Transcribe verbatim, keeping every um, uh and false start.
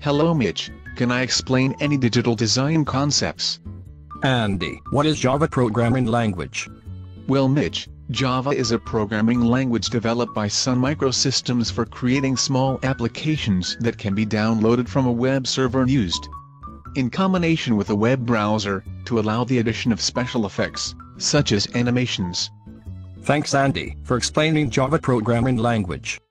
Hello Mitch, can I explain any digital design concepts? Andy, what is Java programming language? Well Mitch, Java is a programming language developed by Sun Microsystems for creating small applications that can be downloaded from a web server and used in combination with a web browser to allow the addition of special effects, such as animations. Thanks Andy for explaining Java programming language.